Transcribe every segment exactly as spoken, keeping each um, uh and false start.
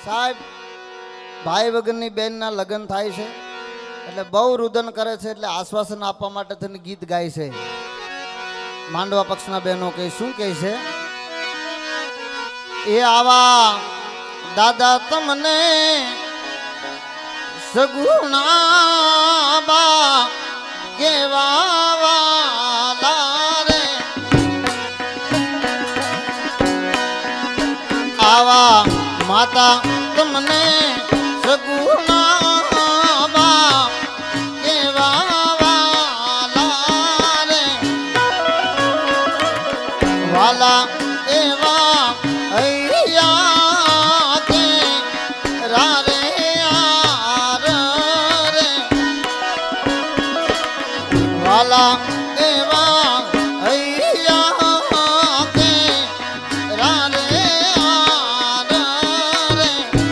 साहेब भाई वगैरह बेन ना लग्न थाय छे એટલે બહુ રુદન કરે છે એટલે આશ્વાસન આપવા માટે થઈને ગીત ગાય છે માંડવા પક્ષના બહેનો કે શું કહે છે એ આવા દાદા તમને સગુણા બા કેવા વાલા રે આવા માતા તમને સગુણા वाला एवा अय्या के रारे आर रे वाला एवा अय्या के रारे आर रे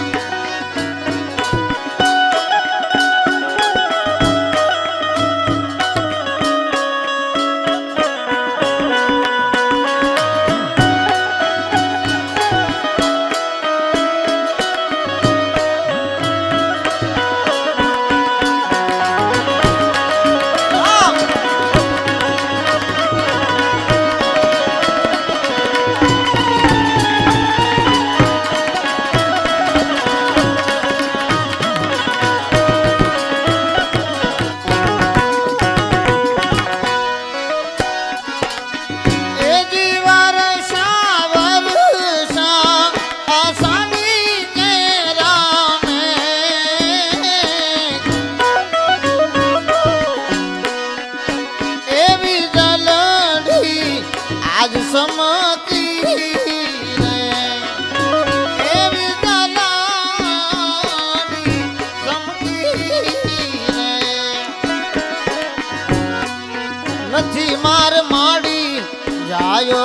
નથી માર માડી જાયો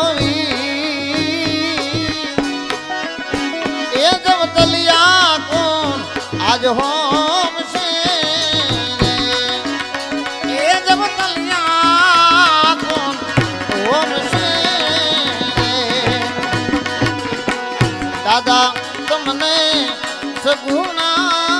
એ જબ તલિયા કોણ આજ હોમ से ए जब तलिया कोण होम से दादा तुमने सगुना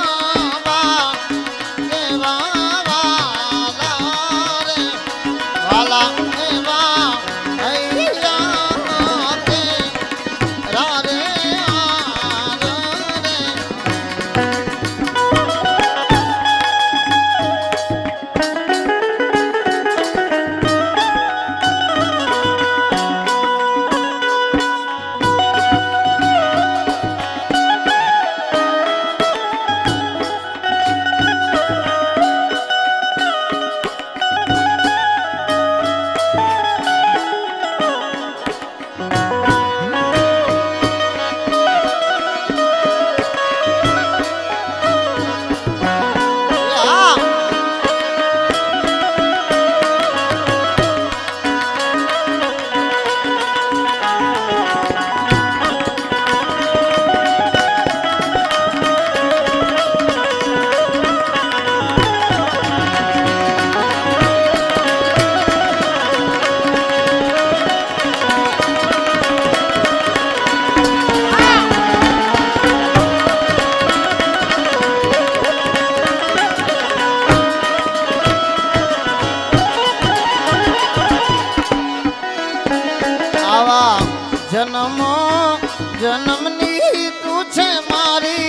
जन्मो जन्मनी तू छे मारी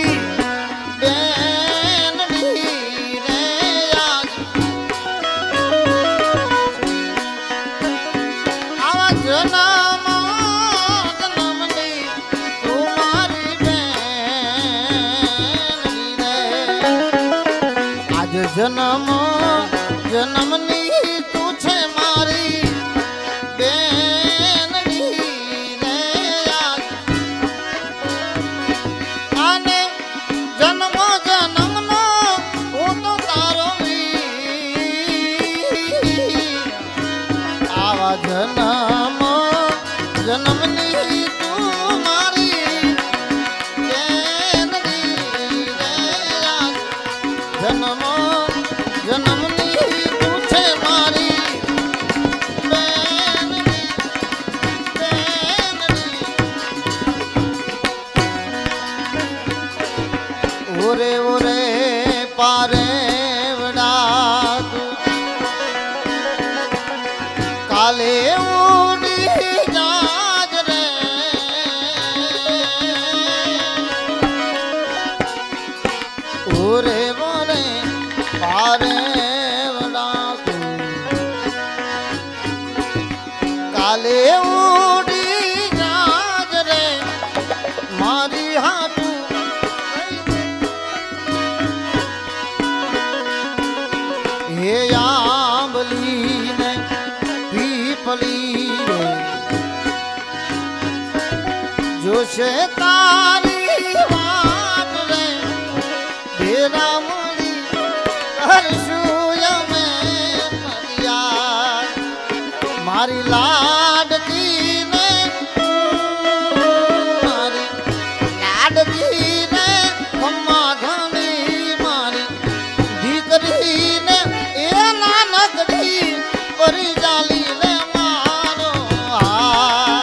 बेननी रे आज आवा जन्मो जन्मनी तू मारी बेननी रे आज जन्मो जन्मनी तू छे मारी जन्म जन्मनी तू मारी जन्म जन्मनी तू छे मारी ओरे ओरे पारे वड़ा तू काले उड़ी जाज रे ओरे ओरे पारे वड़ा तू काले उड़ी जाज रे मारी हाथू हे आंबली ने पीपली रे जो से तारी बात रे बेरा मली हर सुय में मरिया मारी लाडकी ने मारी लाडकी ने खम्मा घनी मारी दीकरी ने ए नानकड़ी परी जाली ने मारो आ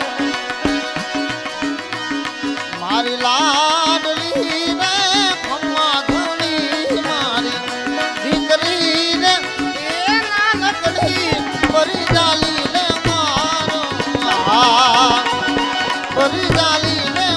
मारी लाडली ने खम्मा घनी मारी दीकरी ने ए नानकड़ी परी जाली ने मारो आ परी जाली ने